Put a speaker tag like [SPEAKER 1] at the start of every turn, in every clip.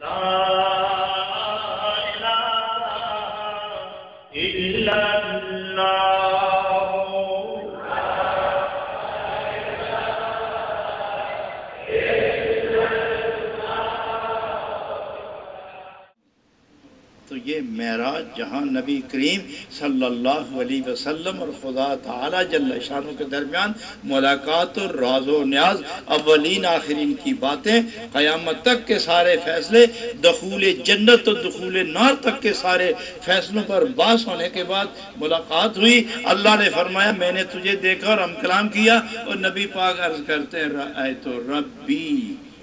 [SPEAKER 1] تو یہ معراج جہاں نبی کریم صلی اللہ علیہ وسلم اور خدا تعالی جل شانہ کے درمیان ملاقات اور راز و نیاز، اولین آخرین کی باتیں، قیامت تک کے سارے فیصلے، دخول جنت اور دخول نار تک کے سارے فیصلوں پر بحث ہونے کے بعد ملاقات ہوئی۔ اللہ نے فرمایا میں نے تجھے دیکھا اور ہم کلام کیا، اور نبی پاک عرض کرتے ہیں رأیت ربی،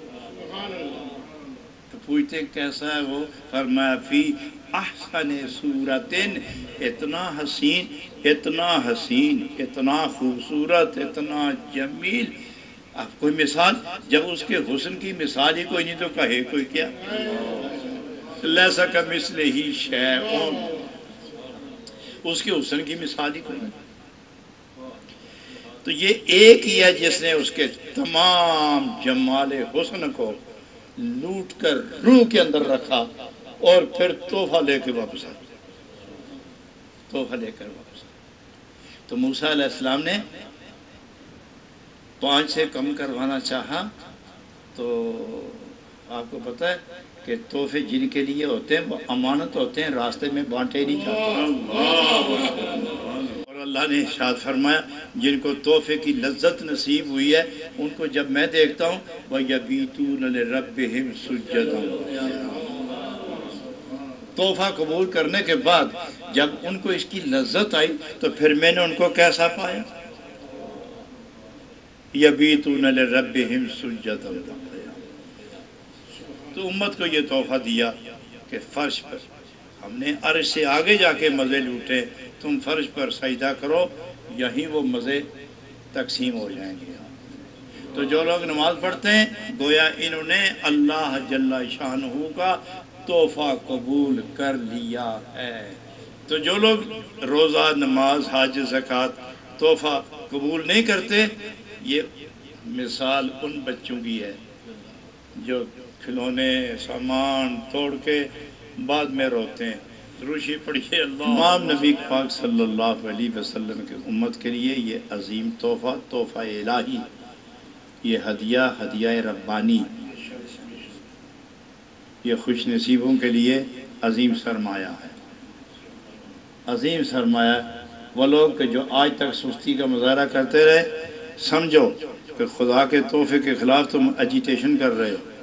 [SPEAKER 1] تو پوچھتے ہیں کیسا ہے وہ؟ فرمایا فی احسن صورت، اتنا حسین، اتنا حسین، اتنا خوبصورت، اتنا جمیل۔ اب کوئی مثال، جب اس کے حسن کی مثال ہی کوئی نہیں تو کہے کوئی کیا؟ لیسا کمثلہ شیء، اس کے حسن کی مثال ہی کوئی نہیں۔ تو یہ ایک ہی ہے جس نے اس کے تمام جمال حسن کو لوٹ کر روح کے اندر رکھا اور پھر تحفہ لے کے واپس آیا، تحفہ لے کر واپس آیا۔ تو موسیٰ علیہ السلام نے 5 سے کم کروانا چاہا، تو آپ کو پتہ ہے کہ تحفے جن کے لیے ہوتے ہیں وہ امانت ہوتے ہیں، راستے میں بانٹے نہیں جاتے۔ اور اللہ نے ارشاد فرمایا جن کو تحفے کی لذت نصیب ہوئی ہے ان کو جب میں دیکھتا ہوں وَيَبِيتُونَ لِرَبِّهِمْ سُجَّدًا، تحفہ قبول کرنے کے بعد جب ان کو اس کی لذت آئی تو پھر میں نے ان کو کیسا پایا؟ يَبِيتُونَ لِرَبِّهِمْ سُجَّدًا۔ تو امت کو یہ تحفہ دیا کہ فرش پر ہم نے عرش سے آگے جا کے مزے لوٹے، تم فرش پر سجدہ کرو، یہیں وہ مزے تقسیم ہو جائیں گے۔ تو جو لوگ نماز پڑھتے ہیں گویا انہوں نے اللہ جل شانہ کا تحفہ قبول کر لیا ہے۔ تو جو لوگ روزہ، نماز، حج، زکوٰۃ تحفہ قبول نہیں کرتے، یہ مثال ان بچوں کی ہے جو کھلونے سامان توڑ کے بعد میں روتے ہیں۔ دروشی پڑھیے اللہ۔ امام نبی پاک صلی اللہ علیہ وسلم کی امت کے لیے یہ عظیم تحفہ، تحفہ الہی، یہ ہدیہ، ہدیہ ربانی، یہ خوش نصیبوں کے لیے عظیم سرمایہ ہے، عظیم سرمایہ۔ وہ لوگ کہ جو آج تک سستی کا مظاہرہ کرتے رہے، سمجھو کہ خدا کے تحفے کے خلاف تم اجیٹیشن کر رہے ہو۔